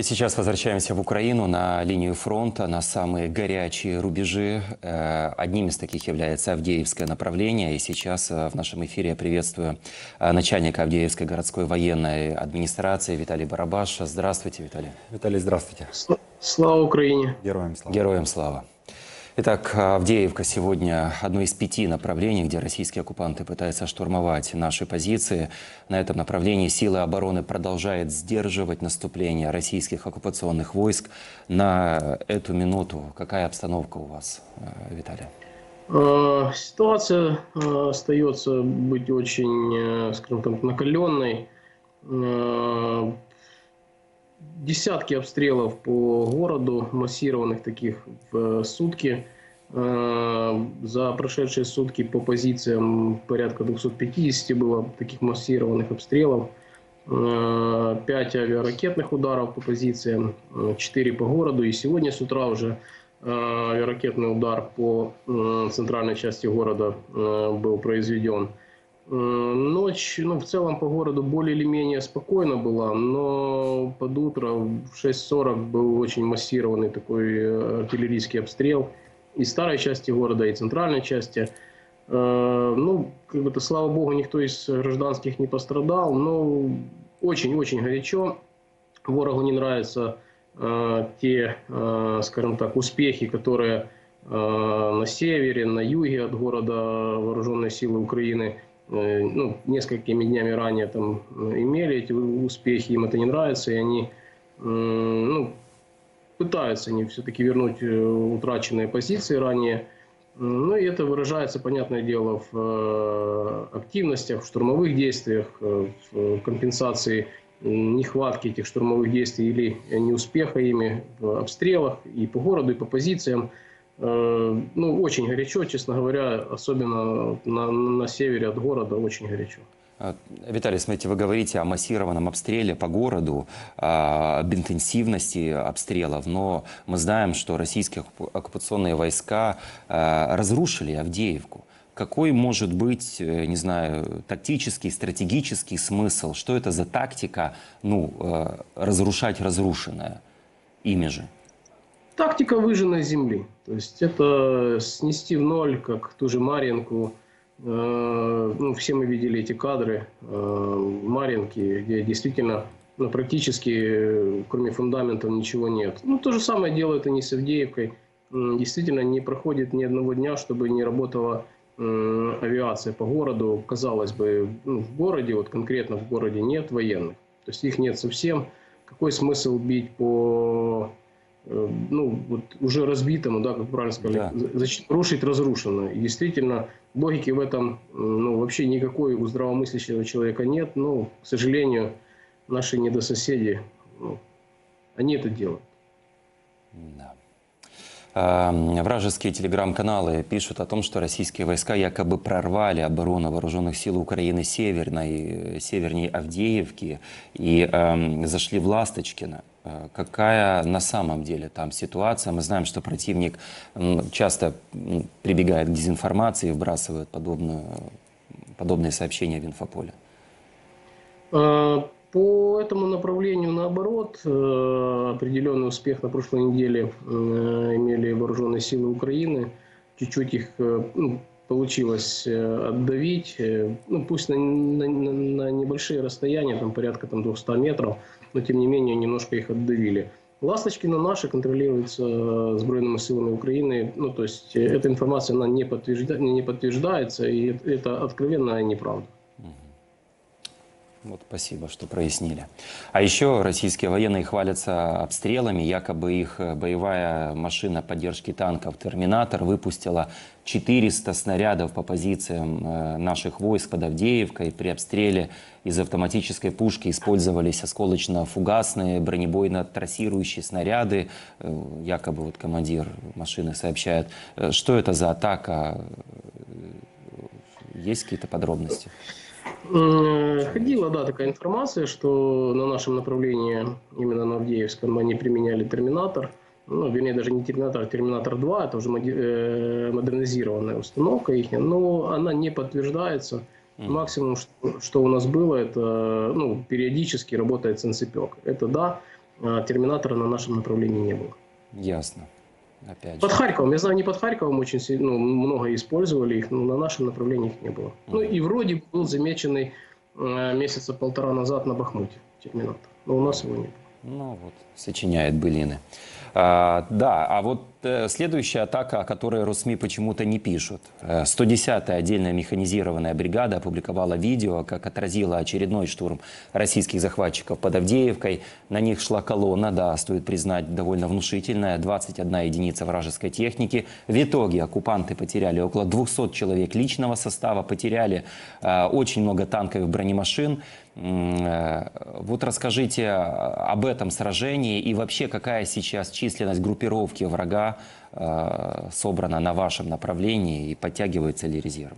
И сейчас возвращаемся в Украину, на линию фронта, на самые горячие рубежи. Одним из таких является Авдеевское направление. И сейчас в нашем эфире я приветствую начальника Авдеевской городской военной администрации Виталий Барабаш. Здравствуйте, Виталий. Виталий, здравствуйте. Слава Украине! Героям слава! Героям слава! Итак, Авдеевка сегодня одно из 5 направлений, где российские оккупанты пытаются штурмовать наши позиции. На этом направлении силы обороны продолжают сдерживать наступление российских оккупационных войск. На эту минуту какая обстановка у вас, Виталий? Ситуация остается быть очень, скажем так, накаленной. Десятки обстрелов по городу, массированных таких в сутки. За прошедшие сутки по позициям порядка 250 было таких массированных обстрелов. 5 авиаракетных ударов по позициям, 4 по городу. И сегодня с утра уже авиаракетный удар по центральной части города был произведен. Ночь, в целом по городу более или менее спокойно была, но под утро в 6:40 был очень массированный такой артиллерийский обстрел и старой части города, и центральной части. Слава богу, никто из гражданских не пострадал, но очень-очень горячо. Ворогу не нравятся те, скажем так, успехи, которые на севере, на юге от города вооруженные силы Украины несколькими днями ранее там имели эти успехи, им это не нравится, и они пытаются они все-таки вернуть утраченные позиции ранее. И это выражается, понятное дело, в активностях, в штурмовых действиях, в компенсации нехватки этих штурмовых действий или неуспеха ими в обстрелах и по городу, и по позициям. Очень горячо, честно говоря, особенно на севере от города очень горячо. Виталий, смотрите, вы говорите о массированном обстреле по городу, об интенсивности обстрелов, но мы знаем, что российские оккупационные войска разрушили Авдеевку. Какой может быть, не знаю, тактический, стратегический смысл? Что это за тактика, разрушать разрушенное ими же? Тактика выжженной земли. То есть это снести в ноль, как ту же Марьинку. Все мы видели эти кадры Марьинки, где действительно практически кроме фундаментов ничего нет. То же самое делают они с Авдеевкой. Действительно не проходит ни одного дня, чтобы не работала авиация по городу. Казалось бы, в городе, конкретно в городе нет военных. То есть их нет совсем. Какой смысл бить по уже разбитому, как правильно сказали, зачем рушить разрушенное. И действительно, логики в этом вообще никакой у здравомыслящего человека нет. Но, к сожалению, наши недососеди, они это делают. Да. Вражеские телеграм-каналы пишут о том, что российские войска якобы прорвали оборону вооруженных сил Украины северней Авдеевки и зашли в Ласточкино. Какая на самом деле там ситуация? Мы знаем, что противник часто прибегает к дезинформации и вбрасывает подобные сообщения в инфополе. По этому направлению, наоборот, определенный успех на прошлой неделе имели вооруженные силы Украины. Чуть-чуть их получилось отдавить, пусть на небольшие расстояния, там порядка 200 метров, но тем не менее немножко их отдавили. Ласточкино наши контролируется Збройными силами Украины, то есть эта информация она не подтверждается, и это откровенная неправда. Спасибо, что прояснили. А еще российские военные хвалятся обстрелами. Якобы их боевая машина поддержки танков «Терминатор» выпустила 400 снарядов по позициям наших войск под Авдеевкой. При обстреле из автоматической пушки использовались осколочно-фугасные, бронебойно-трассирующие снаряды. Якобы командир машины сообщает. Что это за атака? Есть какие-то подробности? Ходила, такая информация, что на нашем направлении, именно на Авдеевском, они применяли «Терминатор». Вернее, даже не «Терминатор», а «Терминатор-2». Это уже модернизированная установка их, но она не подтверждается. Максимум, что у нас было, это периодически работает санцепек. Это да. а терминатора на нашем направлении не было. Ясно. Опять Под же. Харьковом, я знаю, не под Харьковом очень много использовали их, но на нашем направлении их не было. Ну и вроде был замеченный месяца полтора назад на Бахмуте терминатор, но у нас его нет. Ну вот, сочиняет былины. Да, а вот следующая атака, о которой Росми почему-то не пишут. 110-я отдельная механизированная бригада опубликовала видео, как отразила очередной штурм российских захватчиков под Авдеевкой. На них шла колонна, да, стоит признать, довольно внушительная, 21 единица вражеской техники. В итоге оккупанты потеряли около 200 человек личного состава, потеряли очень много танков и бронемашин. Вот расскажите об этом сражении и вообще какая сейчас численность группировки врага собрана на вашем направлении и подтягиваются ли резервы?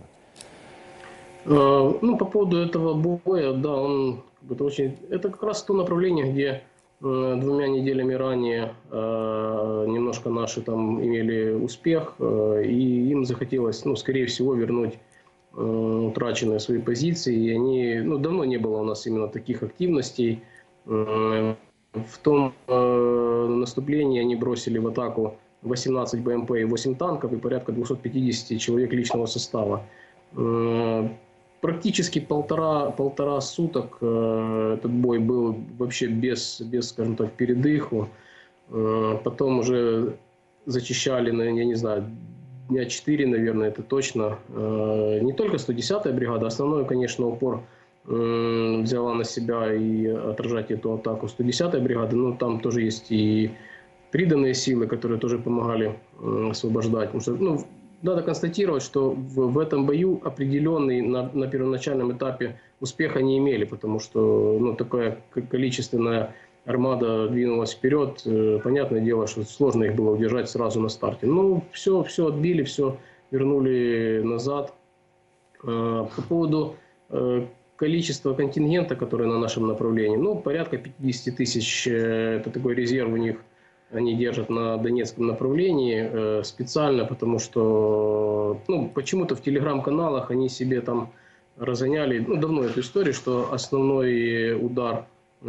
Ну, по поводу этого боя, да, это как раз то направление, где 2 неделями ранее немножко наши там имели успех, и им захотелось, ну, скорее всего, вернуть утраченные свои позиции. И они, ну, давно не было у нас именно таких активностей. В том наступлении они бросили в атаку 18 БМП и 8 танков и порядка 250 человек личного состава. Практически полтора суток этот бой был вообще без, скажем так, передыху. Потом уже зачищали, я не знаю, дня 4, наверное, это точно. Не только 110-я бригада, основной, конечно, упор взяла на себя и отражать эту атаку 110-я бригада, но там тоже есть и приданные силы, которые тоже помогали освобождать. Потому что, ну, надо констатировать, что в этом бою определенный на первоначальном этапе успеха не имели, потому что, ну, такая количественная армада двинулась вперед. Понятное дело, что сложно их было удержать сразу на старте. Ну, все отбили, все вернули назад. По поводу количества контингента, который на нашем направлении, ну, порядка 50 тысяч, это такой резерв у них, они держат на Донецком направлении специально, потому что, ну, почему-то в телеграм-каналах они себе там разгоняли, ну, давно эту историю, что основной удар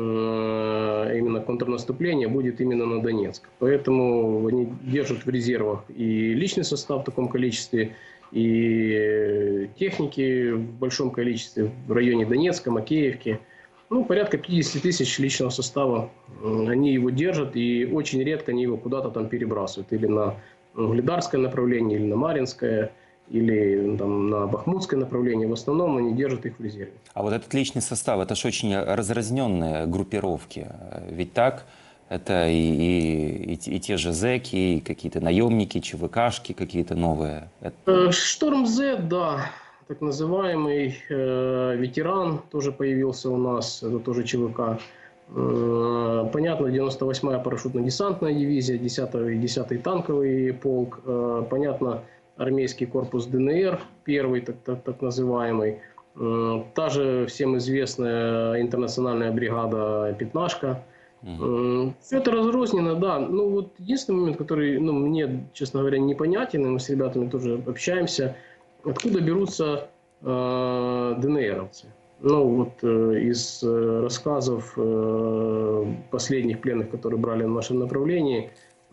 именно контрнаступление будет именно на Донецк. Поэтому они держат в резервах и личный состав в таком количестве, и техники в большом количестве в районе Донецка, Макеевки. Ну, порядка 50 тысяч личного состава. Они его держат, и очень редко они его куда-то там перебрасывают. Или на Угледарское направление, или на Маринское, или там, на Бахмутское направление. В основном они держат их в резерве. А вот этот личный состав, это же очень разразненные группировки. Ведь так? Это и те же зэки, и какие-то наемники, ЧВКшки какие-то новые. Шторм Z, да, так называемый ветеран тоже появился у нас, это тоже ЧВК. Понятно, 98-я парашютно-десантная дивизия, 10-й танковый полк. Понятно, армейский корпус ДНР, первый так называемый. Та же всем известная интернациональная бригада «Пятнашка». Все это разрознено, да. Ну, вот единственный момент, который, ну, мне, честно говоря, непонятен, и мы с ребятами тоже общаемся, откуда берутся ДНРовцы. Ну, вот из рассказов последних пленных, которые брали на нашем направлении,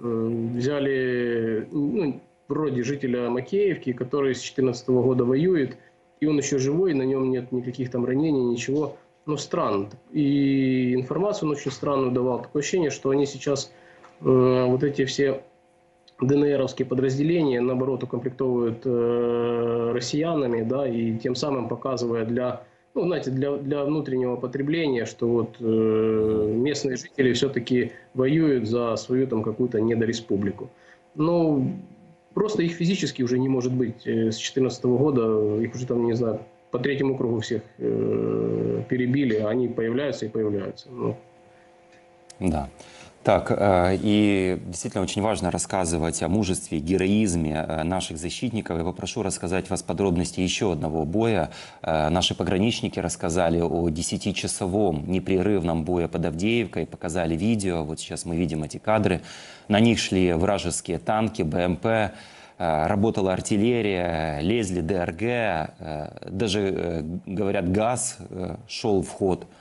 взяли, ну, вроде жителя Макеевки, который с 2014 года воюет, и он еще живой, на нем нет никаких там ранений, ничего. Ну, странно. И информацию он очень странную давал. Такое ощущение, что они сейчас вот эти все ДНРовские подразделения, наоборот, укомплектовывают россиянами, да, и тем самым показывая для, ну, знаете, для внутреннего потребления, что вот местные жители все-таки воюют за свою там какую-то недореспублику. Но просто их физически уже не может быть с 2014 года, их уже там, не знаю, по третьему кругу всех перебили, а они появляются и появляются. Ну. Да. Так, и действительно очень важно рассказывать о мужестве, героизме наших защитников. Я попрошу рассказать вас подробности еще одного боя. Наши пограничники рассказали о 10-часовом непрерывном бое под Авдеевкой, показали видео. Вот сейчас мы видим эти кадры. На них шли вражеские танки, БМП, работала артиллерия, лезли ДРГ, даже, говорят, газ шел в ход.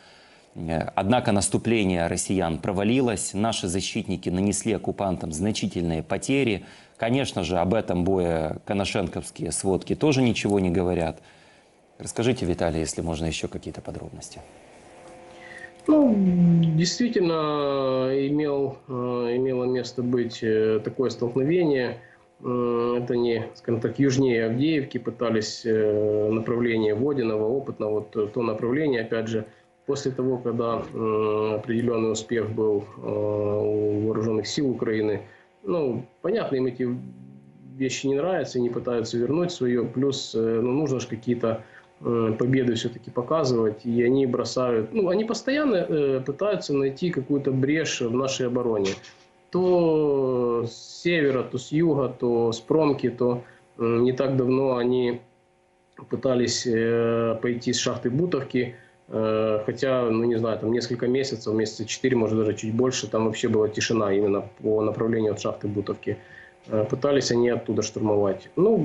Однако наступление россиян провалилось, наши защитники нанесли оккупантам значительные потери. Конечно же, об этом бое коношенковские сводки тоже ничего не говорят. Расскажите, Виталий, если можно, еще какие-то подробности. Ну, действительно, имело место быть такое столкновение. Это не, скажем так, южнее Авдеевки, пытались направление Водиного, Опытного, вот то направление, опять же, после того, когда определенный успех был у вооруженных сил Украины. Ну, понятно, им эти вещи не нравятся, они пытаются вернуть свое, плюс ну, нужно же какие-то победы все-таки показывать, и они бросают, ну, они постоянно пытаются найти какую-то брешь в нашей обороне. То с севера, то с юга, то с промки, то не так давно они пытались пойти с шахты Бутовки, хотя, ну не знаю, там несколько месяцев, месяца 4, может даже чуть больше, там вообще была тишина именно по направлению от шахты Бутовки. Пытались они оттуда штурмовать. Ну,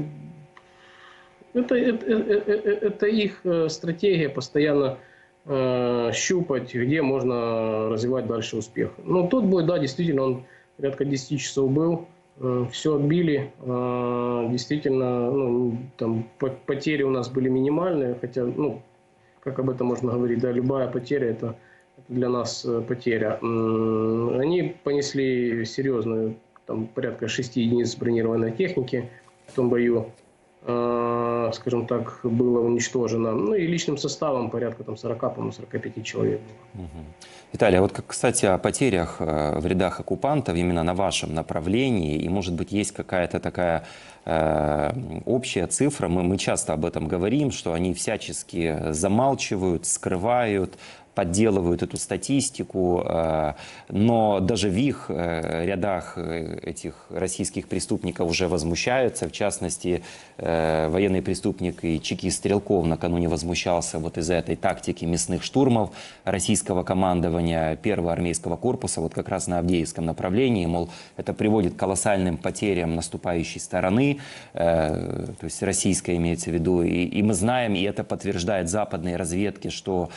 это их стратегия постоянно щупать, где можно развивать дальше успех. Ну, тот бой, да, действительно, он порядка 10 часов был, все отбили. Действительно, ну, там потери у нас были минимальные, хотя, ну, как об этом можно говорить, да, любая потеря – это для нас потеря. Они понесли серьезную, там, порядка 6 единиц бронированной техники в том бою. Скажем так, было уничтожено. Ну и личным составом порядка там 40, по-моему, 45 человек было. Виталий, а вот, кстати, о потерях в рядах оккупантов именно на вашем направлении, и, может быть, есть какая-то такая общая цифра, мы часто об этом говорим, что они всячески замалчивают, скрывают, подделывают эту статистику, но даже в их рядах этих российских преступников уже возмущаются. В частности, военный преступник и чекист Стрелков накануне возмущался вот из-за этой тактики мясных штурмов российского командования первого армейского корпуса, вот как раз на Авдеевском направлении, мол, это приводит к колоссальным потерям наступающей стороны, то есть российской имеется в виду, и мы знаем, и это подтверждает западные разведки, что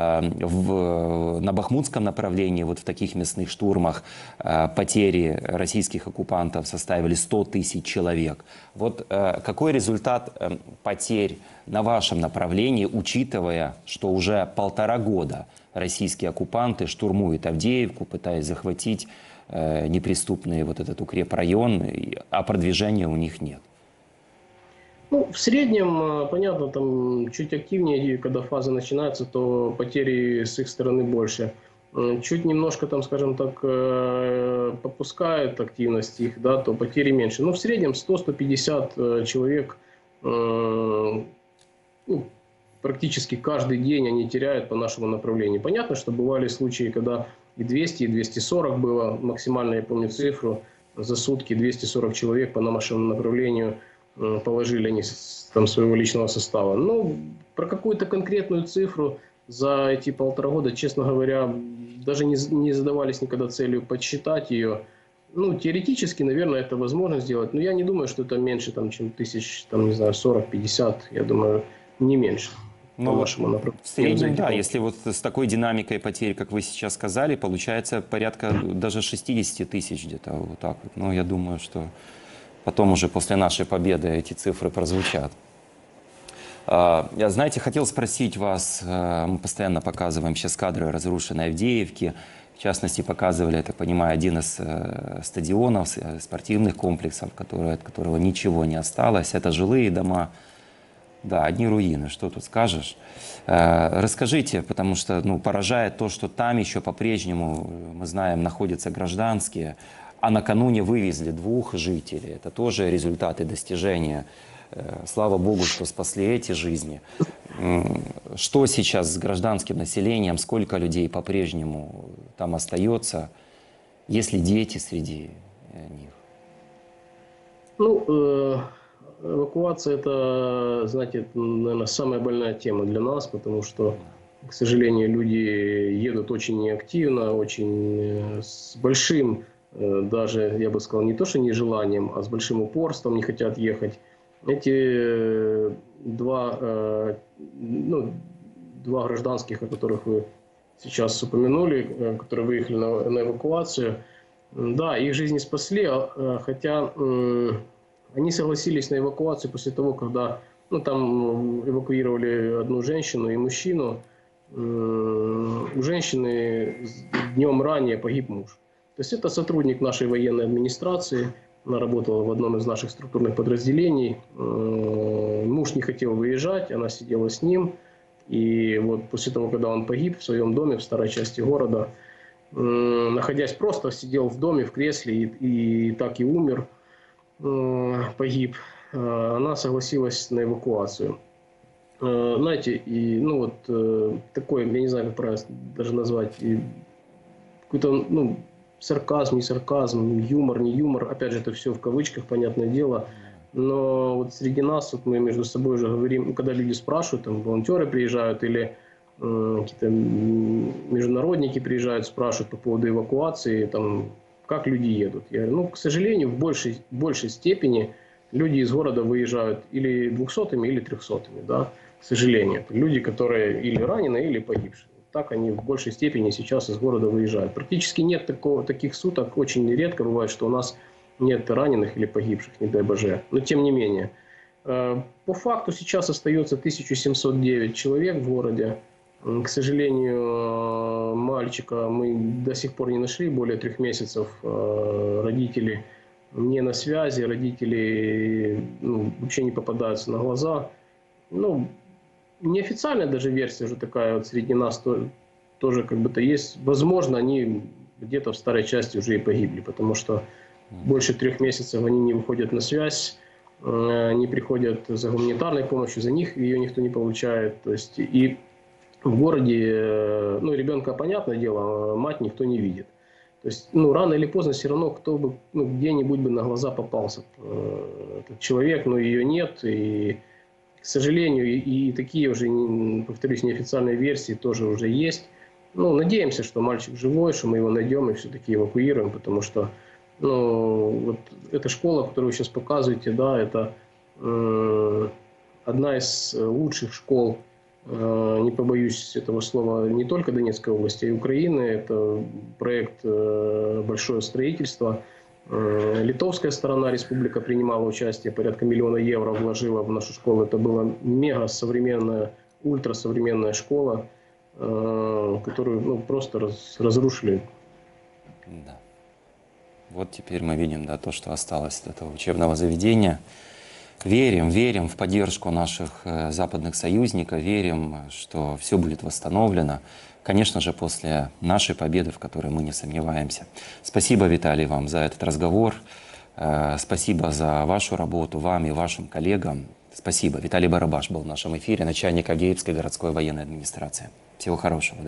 на Бахмутском направлении, вот в таких мясных штурмах, потери российских оккупантов составили 100 тысяч человек. Вот какой результат потерь на вашем направлении, учитывая, что уже 1,5 года российские оккупанты штурмуют Авдеевку, пытаясь захватить неприступный вот этот укрепрайон, а продвижения у них нет? Ну, в среднем, понятно, там чуть активнее, когда фаза начинается, то потери с их стороны больше. Чуть немножко, там, скажем так, попускают активность их, да, то потери меньше. Но в среднем 100-150 человек ну, практически каждый день они теряют по нашему направлению. Понятно, что бывали случаи, когда и 200, и 240 было. Максимально, я помню цифру, за сутки 240 человек по нашему направлению положили они там своего личного состава. Но про какую-то конкретную цифру за эти 1,5 года, честно говоря, даже не задавались никогда целью подсчитать ее. Ну, теоретически, наверное, это возможно сделать, но я не думаю, что это меньше, там, чем тысяч, там, не знаю, 40-50, я думаю, не меньше. Ну, в среднем, да, если вот с такой динамикой потерь, как вы сейчас сказали, получается порядка даже 60 тысяч где-то вот так вот. Но я думаю, что потом уже после нашей победы эти цифры прозвучат. Я, знаете, хотел спросить вас, мы постоянно показываем сейчас кадры разрушенной Авдеевки, в частности, показывали, я так понимаю, один из стадионов, спортивных комплексов, от которого ничего не осталось. Это жилые дома, да, одни руины, что тут скажешь. Расскажите, потому что поражает то, что там еще по-прежнему, мы знаем, находятся гражданские, а накануне вывезли 2 жителей. Это тоже результаты достижения. Слава Богу, что спасли эти жизни. Что сейчас с гражданским населением? Сколько людей по-прежнему там остается? Есть ли дети среди них? Ну, эвакуация – это, знаете, наверное, самая больная тема для нас, потому что, к сожалению, люди едут очень неактивно, очень с большим, даже, я бы сказал, не то что нежеланием, а с большим упорством не хотят ехать. Эти два гражданских, о которых вы сейчас упомянули, которые выехали на эвакуацию. Да, их жизни спасли, хотя они согласились на эвакуацию после того, когда там эвакуировали одну женщину и мужчину. У женщины днем ранее погиб муж. То есть это сотрудник нашей военной администрации, она работала в одном из наших структурных подразделений. Муж не хотел выезжать, она сидела с ним. И вот после того, когда он погиб в своем доме в старой части города, находясь просто, сидел в доме, в кресле и так и умер, погиб, она согласилась на эвакуацию. Знаете, и такой, я не знаю, как правильно даже назвать, какой-то, сарказм, не сарказм, юмор, не юмор, опять же, это все в кавычках, понятное дело. Но вот среди нас, вот мы между собой уже говорим, когда люди спрашивают, там, волонтеры приезжают или какие-то международники приезжают, спрашивают по поводу эвакуации, там, как люди едут. Я говорю, к сожалению, в большей степени люди из города выезжают или 200-ми, или 300-ми, да, к сожалению. Это люди, которые или ранены, или погибшие. Так они в большей степени сейчас из города выезжают. Практически нет таких суток, очень редко бывает, что у нас нет раненых или погибших, не дай боже. Но тем не менее. По факту сейчас остается 1709 человек в городе. К сожалению, мальчика мы до сих пор не нашли, более 3 месяцев. Родители не на связи, родители вообще не попадаются на глаза. Неофициальная даже версия уже такая вот среди нас тоже как бы-то есть. Возможно, они где-то в старой части уже и погибли, потому что больше 3 месяцев они не выходят на связь, не приходят за гуманитарной помощью, за них ее никто не получает. То есть и в городе, ребенка, понятное дело, мать никто не видит. То есть, рано или поздно все равно кто бы, где-нибудь бы на глаза попался этот человек, но ее нет. И, к сожалению, и такие уже, повторюсь, неофициальные версии тоже уже есть. Надеемся, что мальчик живой, что мы его найдем и все-таки эвакуируем, потому что вот эта школа, которую вы сейчас показываете, да, это одна из лучших школ, не побоюсь этого слова, не только Донецкой области, а и Украины. Это проект «Большое строительство». Литовская сторона, республика, принимала участие, порядка 1 000 000 евро вложила в нашу школу. Это была мега современная, ультрасовременная школа, которую просто разрушили. Да. Вот теперь мы видим, да, то, что осталось от этого учебного заведения. Верим в поддержку наших западных союзников, верим, что все будет восстановлено. Конечно же, после нашей победы, в которой мы не сомневаемся. Спасибо, Виталий, вам за этот разговор. Спасибо за вашу работу, вам и вашим коллегам. Спасибо. Виталий Барабаш был в нашем эфире, начальник Авдеевской городской военной администрации. Всего хорошего.